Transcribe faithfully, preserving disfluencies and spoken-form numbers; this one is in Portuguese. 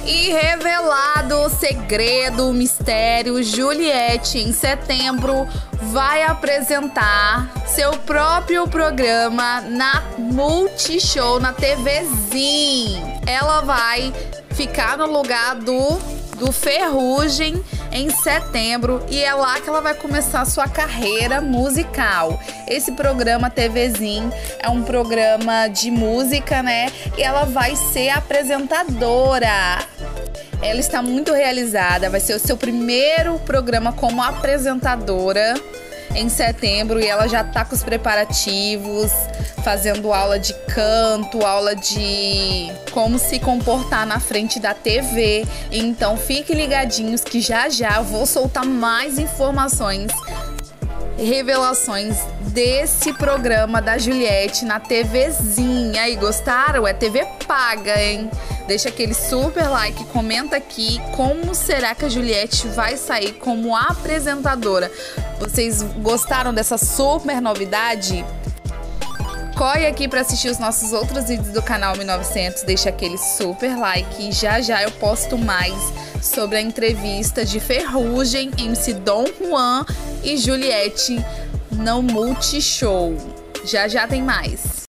E revelado o segredo, o mistério, Juliette em setembro vai apresentar seu próprio programa na Multishow, na TVzinha. Ela vai ficar no lugar do, do Ferrugem em setembro e é lá que ela vai começar a sua carreira musical. Esse programa TVzinho é um programa de música, né? E ela vai ser apresentadora. Ela está muito realizada, vai ser o seu primeiro programa como apresentadora em setembro e ela já tá com os preparativos, fazendo aula de canto, aula de como se comportar na frente da T V. Então fiquem ligadinhos que já já eu vou soltar mais informações, revelações desse programa da Juliette na TVzinha. Aí, gostaram? É T V paga, hein? Deixa aquele super like, comenta aqui como será que a Juliette vai sair como apresentadora. Vocês gostaram dessa super novidade? Corre aqui para assistir os nossos outros vídeos do canal mil e novecentos, deixa aquele super like e já já eu posto mais sobre a entrevista de Ferrugem, M C Dom Juan e Juliette no Multishow. Já já tem mais.